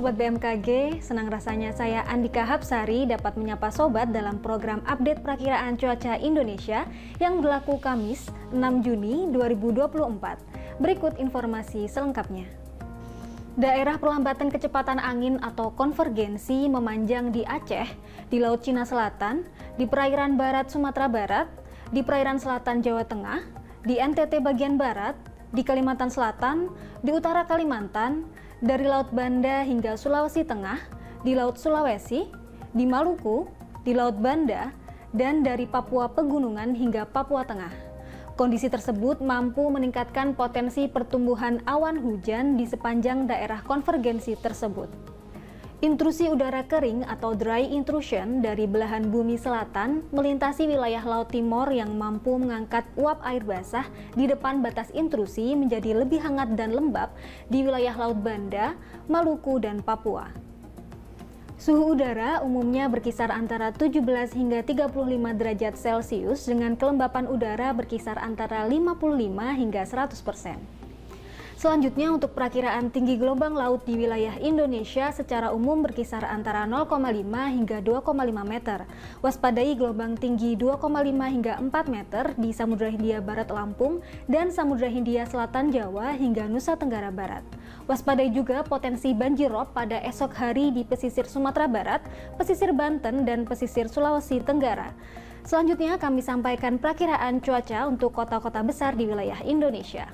Sobat BMKG, senang rasanya saya Andika Hapsari dapat menyapa Sobat dalam program update perakiraan cuaca Indonesia yang berlaku Kamis 6 Juni 2024. Berikut informasi selengkapnya. Daerah perlambatan kecepatan angin atau konvergensi memanjang di Aceh, di Laut Cina Selatan, di perairan barat Sumatera Barat, di perairan selatan Jawa Tengah, di NTT bagian barat, di Kalimantan Selatan, di utara Kalimantan, dari Laut Banda hingga Sulawesi Tengah, di Laut Sulawesi, di Maluku, di Laut Banda, dan dari Papua Pegunungan hingga Papua Tengah. Kondisi tersebut mampu meningkatkan potensi pertumbuhan awan hujan di sepanjang daerah konvergensi tersebut. Intrusi udara kering atau dry intrusion dari belahan bumi selatan melintasi wilayah Laut Timor yang mampu mengangkat uap air basah di depan batas intrusi menjadi lebih hangat dan lembab di wilayah Laut Banda, Maluku, dan Papua. Suhu udara umumnya berkisar antara 17 hingga 35 derajat Celcius dengan kelembapan udara berkisar antara 55 hingga 100%. Selanjutnya untuk perakiraan tinggi gelombang laut di wilayah Indonesia secara umum berkisar antara 0,5 hingga 2,5 meter. Waspadai gelombang tinggi 2,5 hingga 4 meter di Samudra Hindia Barat Lampung dan Samudra Hindia Selatan Jawa hingga Nusa Tenggara Barat. Waspadai juga potensi banjirop pada esok hari di pesisir Sumatera Barat, pesisir Banten, dan pesisir Sulawesi Tenggara. Selanjutnya kami sampaikan perakiraan cuaca untuk kota-kota besar di wilayah Indonesia.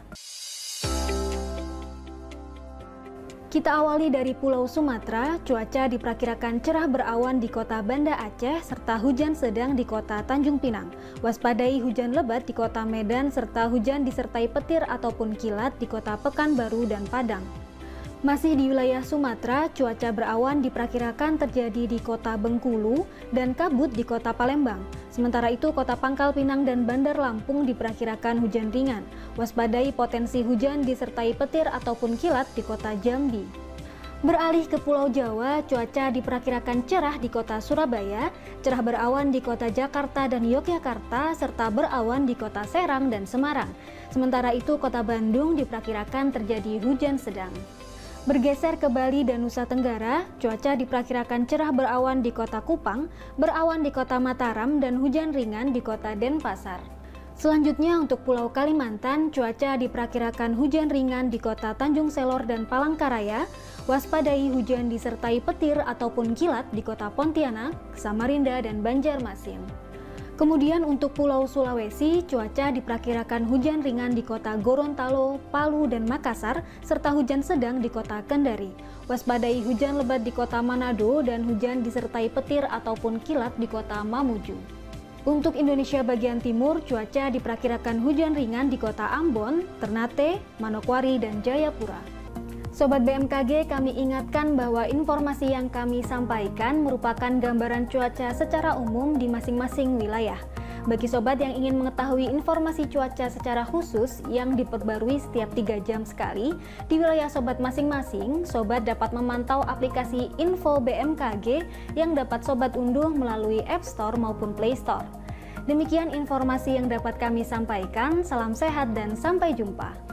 Kita awali dari Pulau Sumatera, cuaca diperkirakan cerah berawan di kota Banda Aceh serta hujan sedang di kota Tanjung Pinang. Waspadai hujan lebat di kota Medan serta hujan disertai petir ataupun kilat di kota Pekanbaru dan Padang. Masih di wilayah Sumatera, cuaca berawan diperkirakan terjadi di kota Bengkulu dan kabut di kota Palembang. Sementara itu, kota Pangkal Pinang dan Bandar Lampung diperkirakan hujan ringan. Waspadai potensi hujan disertai petir ataupun kilat di kota Jambi. Beralih ke Pulau Jawa, cuaca diperkirakan cerah di kota Surabaya, cerah berawan di kota Jakarta dan Yogyakarta, serta berawan di kota Serang dan Semarang. Sementara itu, kota Bandung diperkirakan terjadi hujan sedang. Bergeser ke Bali dan Nusa Tenggara, cuaca diperkirakan cerah berawan di kota Kupang, berawan di kota Mataram, dan hujan ringan di kota Denpasar. Selanjutnya untuk Pulau Kalimantan, cuaca diperkirakan hujan ringan di kota Tanjung Selor dan Palangkaraya, waspadai hujan disertai petir ataupun kilat di kota Pontianak, Samarinda, dan Banjarmasin. Kemudian untuk Pulau Sulawesi, cuaca diperkirakan hujan ringan di kota Gorontalo, Palu, dan Makassar, serta hujan sedang di kota Kendari. Waspadai hujan lebat di kota Manado dan hujan disertai petir ataupun kilat di kota Mamuju. Untuk Indonesia bagian timur, cuaca diperkirakan hujan ringan di kota Ambon, Ternate, Manokwari, dan Jayapura. Sobat BMKG, kami ingatkan bahwa informasi yang kami sampaikan merupakan gambaran cuaca secara umum di masing-masing wilayah. Bagi sobat yang ingin mengetahui informasi cuaca secara khusus yang diperbarui setiap 3 jam sekali di wilayah sobat masing-masing, sobat dapat memantau aplikasi Info BMKG yang dapat sobat unduh melalui App Store maupun Play Store. Demikian informasi yang dapat kami sampaikan. Salam sehat dan sampai jumpa.